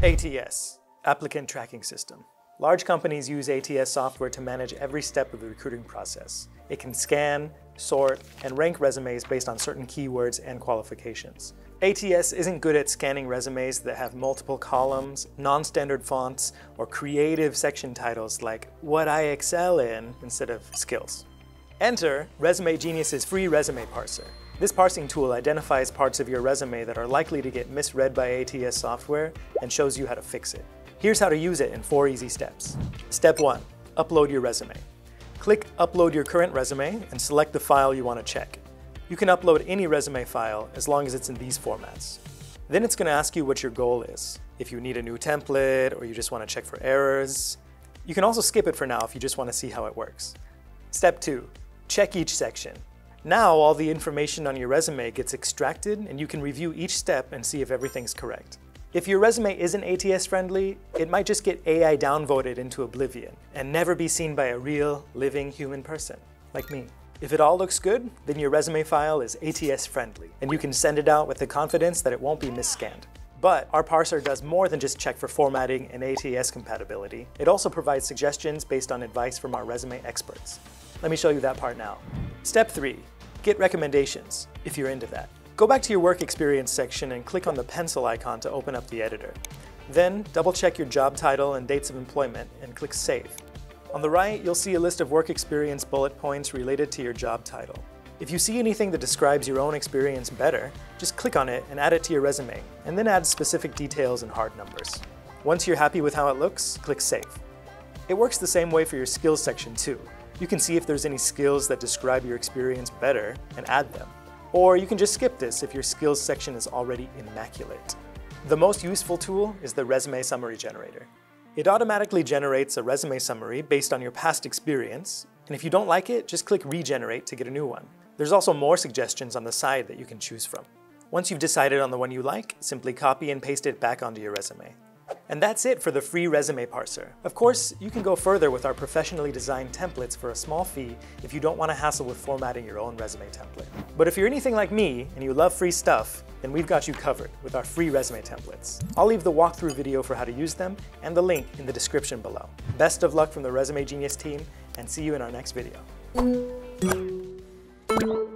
ATS, Applicant Tracking System. Large companies use ATS software to manage every step of the recruiting process. It can scan, sort, and rank resumes based on certain keywords and qualifications. ATS isn't good at scanning resumes that have multiple columns, non-standard fonts, or creative section titles like "What I excel in" instead of "skills." Enter Resume Genius's free resume parser. This parsing tool identifies parts of your resume that are likely to get misread by ATS software and shows you how to fix it. Here's how to use it in 4 easy steps. Step 1. Upload your resume. Click Upload your current resume and select the file you want to check. You can upload any resume file as long as it's in these formats. Then it's going to ask you what your goal is. If you need a new template or you just want to check for errors. You can also skip it for now if you just want to see how it works. Step 2. Check each section. Now all the information on your resume gets extracted and you can review each step and see if everything's correct. If your resume isn't ATS friendly, it might just get AI downvoted into oblivion and never be seen by a real, living human person, like me. If it all looks good, then your resume file is ATS friendly and you can send it out with the confidence that it won't be misscanned. But our parser does more than just check for formatting and ATS compatibility. It also provides suggestions based on advice from our resume experts. Let me show you that part now. Step 3. Get recommendations, if you're into that. Go back to your work experience section and click on the pencil icon to open up the editor. Then double-check your job title and dates of employment and click Save. On the right, you'll see a list of work experience bullet points related to your job title. If you see anything that describes your own experience better, just click on it and add it to your resume, and then add specific details and hard numbers. Once you're happy with how it looks, click Save. It works the same way for your skills section too. You can see if there's any skills that describe your experience better and add them. Or you can just skip this if your skills section is already immaculate. The most useful tool is the Resume Summary Generator. It automatically generates a resume summary based on your past experience, and if you don't like it, just click Regenerate to get a new one. There's also more suggestions on the side that you can choose from. Once you've decided on the one you like, simply copy and paste it back onto your resume. And that's it for the free resume parser. Of course, you can go further with our professionally designed templates for a small fee if you don't want to hassle with formatting your own resume template. But if you're anything like me and you love free stuff, then we've got you covered with our free resume templates. I'll leave the walkthrough video for how to use them and the link in the description below. Best of luck from the Resume Genius team, and see you in our next video.